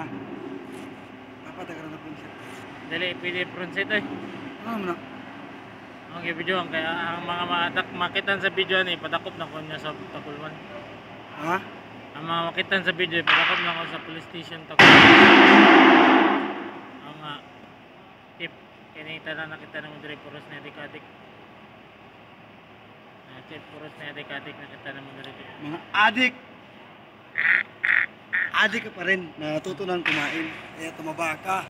Ha? Dapat agad na punsit. Dali, pwede pronsit eh. Ano mo na? Ang video kaya ang mga makitan sa video ni padakop na ko niya sa Takulman. Ha? Ang mga makitan sa video padakop na ko sa police station Takulman. Ang tip kinita na nakita ng dire puros na dikadik. Tip puros na dikadik nakita ng dire. Mga adik! Adik ka pa rin. Natutunan kumain. Kaya tumaba ka.